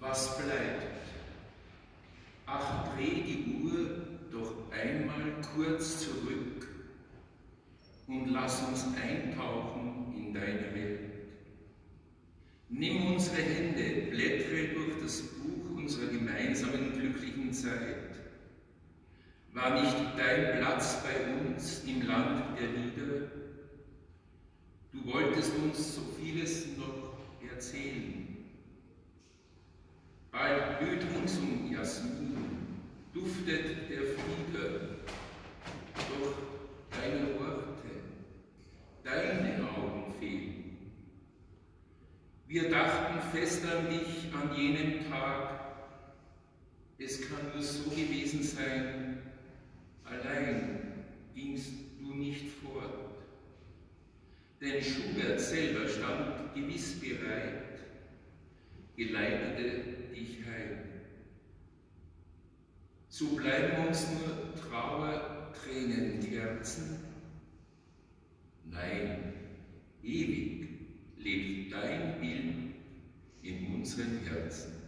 was bleibt? Ach, dreh die Uhr doch einmal kurz zurück und lass uns eintauchen in deine Welt. Nimm unsere Hände, blättere durch das Buch unserer gemeinsamen glücklichen Zeit. War nicht dein Platz bei uns im Land der Lieder? Du wolltest uns so vieles noch erzählen. Bald blüht ringsum Jasmin, duftet der Flieder, doch deine Worte, deine Augen fehlen. Wir dachten fest an dich an jenem Tag, es kann nur so gewesen sein, allein gingst du nicht fort. Denn Schubert selber stand gewiss bereit, geleitete dich heim. So bleiben uns nur Trauer, Tränen und Herzen. Nein, ewig lebt dein Bild in unseren Herzen.